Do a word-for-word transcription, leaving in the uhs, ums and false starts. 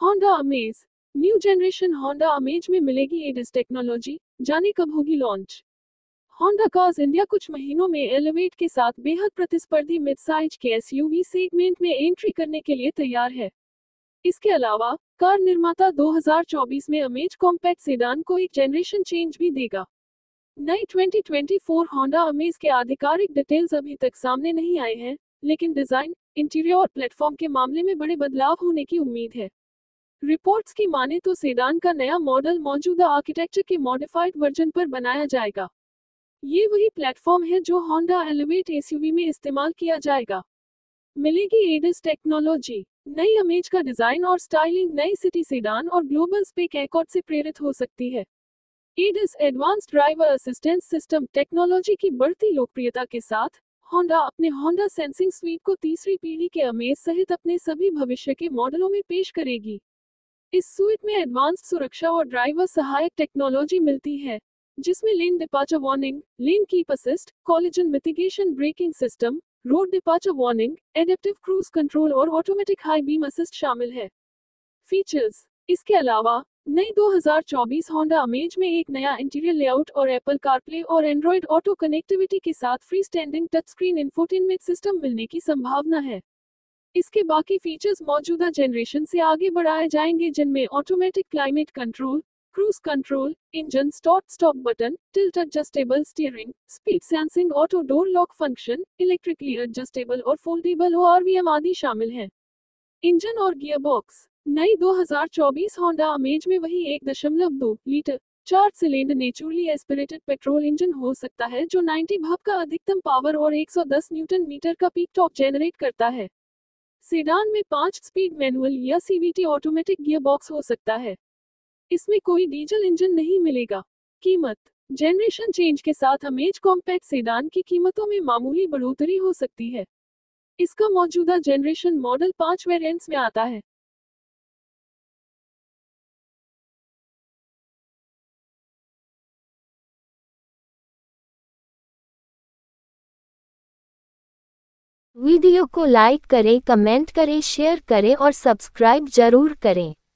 Honda Amaze. New generation Honda Amaze में मिलेगी ADAS technology, जाने कब होगी लॉन्च। होंडा कार्स इंडिया कुछ महीनों में एलिवेट के साथ बेहद प्रतिस्पर्धी मिड साइज के एसयूवी सेगमेंट में एंट्री करने के लिए तैयार है। इसके अलावा कार निर्माता दो हज़ार चौबीस में अमेज कॉम्पैक्ट सेडान को एक जनरेशन चेंज भी देगा। नई twenty twenty four Honda Amaze के आधिकारिक डिटेल्स अभी तक सामने नहीं आए हैं, लेकिन डिजाइन, इंटीरियर और प्लेटफॉर्म के मामले में बड़े बदलाव होने की उम्मीद है। रिपोर्ट्स की माने तो सेडान का नया मॉडल मौजूदा आर्किटेक्चर के मॉडिफाइड वर्जन पर बनाया जाएगा। ये वही प्लेटफॉर्म है जो होंडा एलिवेट एसयूवी में इस्तेमाल किया जाएगा। मिलेगी एडस टेक्नोलॉजी। नई अमेज का डिजाइन और स्टाइलिंग नई सिटी सेडान और ग्लोबल स्पेक एकॉर्ड से प्रेरित हो सकती है। ADAS advanced driver assistance system technology की बढ़ती लोकप्रियता के साथ होंडा अपने होंडा सेंसिंग स्वीट को तीसरी पीढ़ी के अमेज सहित अपने सभी भविष्य के मॉडलों में पेश करेगी। इस स्वीट में एडवांस्ड सुरक्षा और ड्राइवर सहायक टेक्नोलॉजी मिलती है, जिसमें lane departure warning, lane keep assist, collision mitigation braking system, road departure warning, adaptive cruise control और ऑटोमेटिक हाई बीम असिस्ट शामिल है। फीचर्स। इसके अलावा नई दो हज़ार चौबीस होंडा अमेज में एक नया इंटीरियर लेआउट और एप्पल कारप्ले और एंड्रॉयड ऑटो कनेक्टिविटी के साथ free standing touch screen infotainment system मिलने की संभावना है। इसके बाकी फीचर्स मौजूदा जनरेशन से आगे बढ़ाए जाएंगे, जिनमें automatic climate control, cruise control, engine start stop button, tilt adjustable steering, speed sensing, auto door lock function, electrically adjustable और फोल्डेबल ओआरवीएम आदि शामिल हैं। इंजन और गियर बॉक्स। नई दो हज़ार चौबीस होंडा अमेज में वही एक दशमलव दो लीटर चार cylinder naturally aspirated petrol engine हो सकता है, जो नब्बे भाप का अधिकतम पावर और एक सौ दस न्यूटन मीटर का पीक टॉर्क जनरेट करता है। सेडान में पाँच स्पीड मैनुअल या सीवीटी ऑटोमेटिक गियर बॉक्स हो सकता है। इसमें कोई डीजल इंजन नहीं मिलेगा। कीमत। जनरेशन चेंज के साथ अमेज कॉम्पैक्ट सेडान की कीमतों में मामूली बढ़ोतरी हो सकती है। इसका मौजूदा जनरेशन मॉडल पाँच वेरिएंट्स में आता है। वीडियो को लाइक करें, कमेंट करें, शेयर करें और सब्सक्राइब जरूर करें।